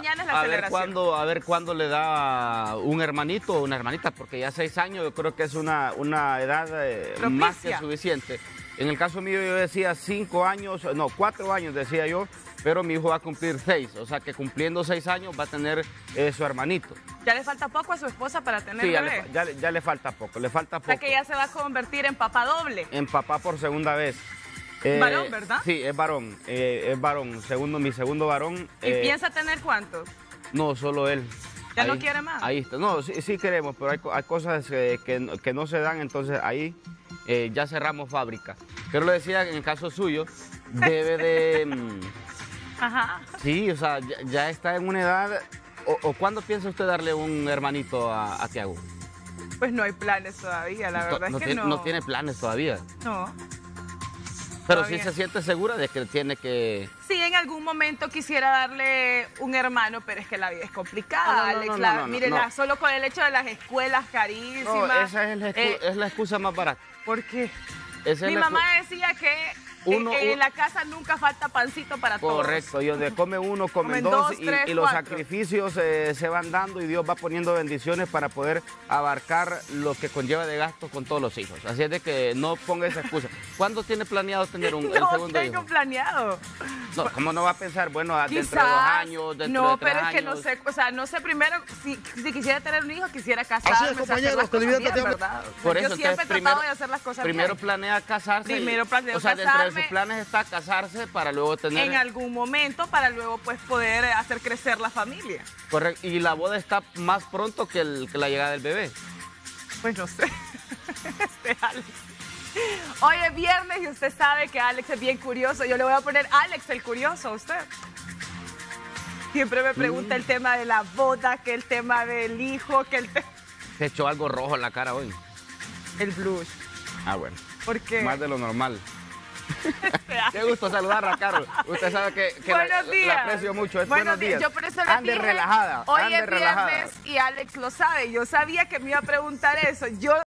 mañana es la celebración. A ver cuándo le da un hermanito o una hermanita, porque ya 6 años yo creo que es una edad más que suficiente. En el caso mío yo decía 5 años, no, 4 años decía yo, pero mi hijo va a cumplir 6, o sea que cumpliendo 6 años va a tener su hermanito. ¿Ya le falta poco a su esposa para tener bebé? Ya le falta poco, le falta poco. O sea que ya se va a convertir en papá doble. En papá por segunda vez. ¿Varón, verdad? Sí, es varón, mi segundo varón. ¿Y piensa tener cuántos? No, solo él. ¿Ya no quiere más? Ahí está. No, sí queremos, pero hay cosas que no se dan, entonces ahí ya cerramos fábrica. Pero le decía, en el caso suyo, debe de... Ajá. Sí, o sea, ya está en una edad... ¿O cuándo piensa usted darle un hermanito a Tiago? Pues no hay planes todavía, la verdad es que no. No tiene planes todavía. No. Pero todavía. sí se siente segura de que tiene que... Sí, en algún momento quisiera darle un hermano, pero es que la vida es complicada, Alex. Mírenla, solo con el hecho de las escuelas carísimas. No, esa es la excusa más barata. ¿Por qué? Mi mamá decía que en la casa nunca falta pancito para todos. Correcto, y donde come uno, comen dos, y los sacrificios se van dando y Dios va poniendo bendiciones para poder abarcar lo que conlleva de gastos con todos los hijos. Así es de que no ponga esa excusa. ¿Cuándo tiene planeado tener el segundo hijo? No tengo planeado. No, ¿cómo no va a pensar? Bueno, dentro de 2 años, dentro de 3 años. No, pero es que no sé, o sea, no sé primero, si quisiera tener un hijo, quisiera casarme. Así es, compañeros, televidentes, ¿verdad? Por eso, yo siempre he tratado de hacer las cosas primero bien. planea casarse. Primero planeo casarme. Dentro de sus planes está casarse para luego tener... En algún momento, para luego pues poder hacer crecer la familia. Correcto, y la boda está más pronto que la llegada del bebé. Pues no sé. Alex. Hoy es viernes y usted sabe que Alex es bien curioso. Yo le voy a poner Alex el curioso a usted. Siempre me pregunta el tema de la boda, que el tema del hijo, que el tema... Se echó algo rojo en la cara hoy. El blush. Ah, bueno. ¿Por qué? Más de lo normal. Qué gusto saludarla, Carol. Usted sabe que la aprecio mucho. Buenos días. Yo por eso le ande dije, relajada. hoy es viernes y Alex lo sabe. Yo sabía que me iba a preguntar eso.